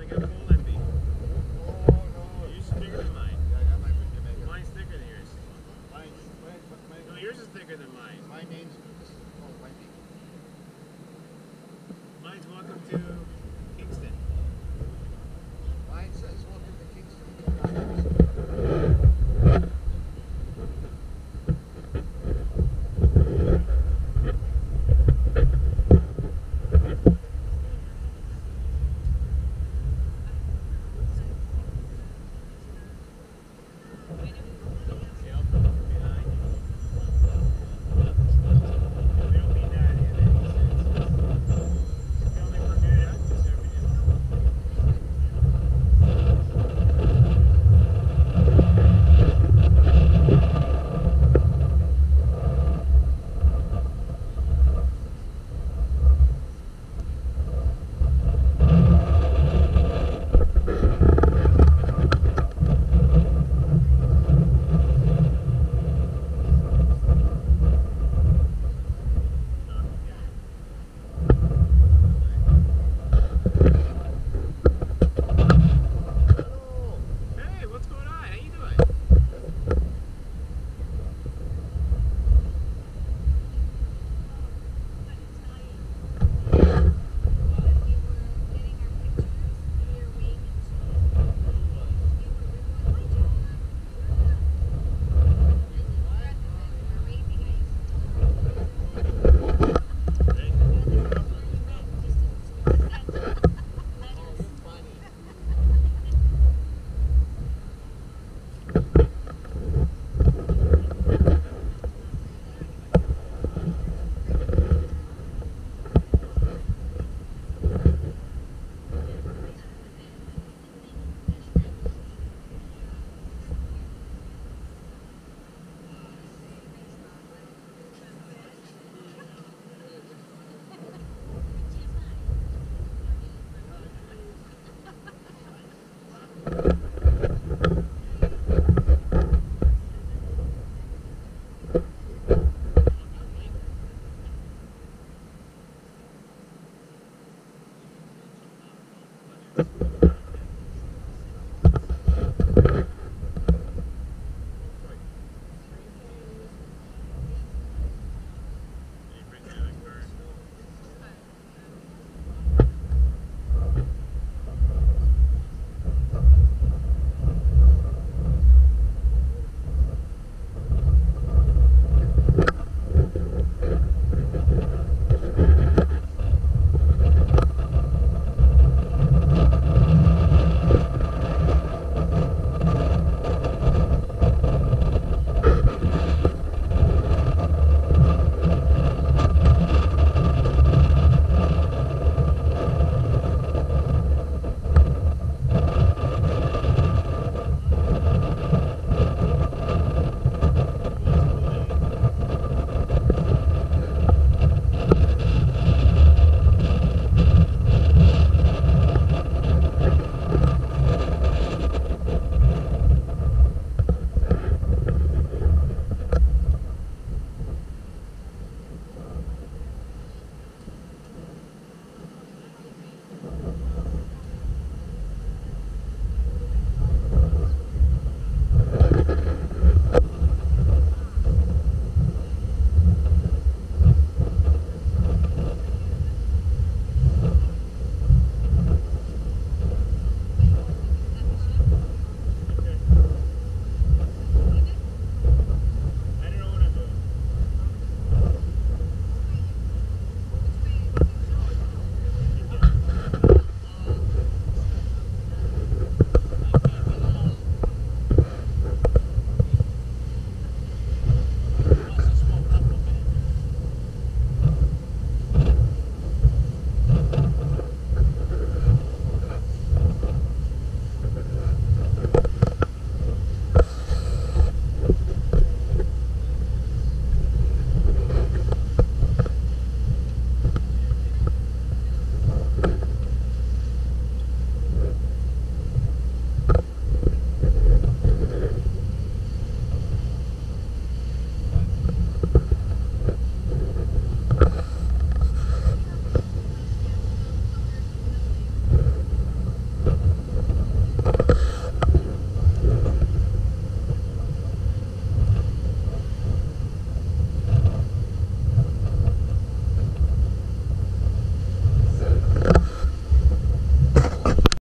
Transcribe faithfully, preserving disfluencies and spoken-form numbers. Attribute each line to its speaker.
Speaker 1: I got full envy.
Speaker 2: Oh no.
Speaker 1: Yours is bigger than mine.
Speaker 2: Yeah, I got my picture maker.
Speaker 1: Mine's thicker than yours.
Speaker 2: Mine, mine, mine,
Speaker 1: No, yours is thicker than mine.
Speaker 2: my name's oh, Wendy.
Speaker 1: Mine's welcome to Kingston.
Speaker 2: Mine says welcome to Kingston.
Speaker 1: See, I'll come from behind you. We don't mean that in any sense. The only Bermuda is every day.
Speaker 2: Hello.
Speaker 1: Hey, what's going on? How you doing?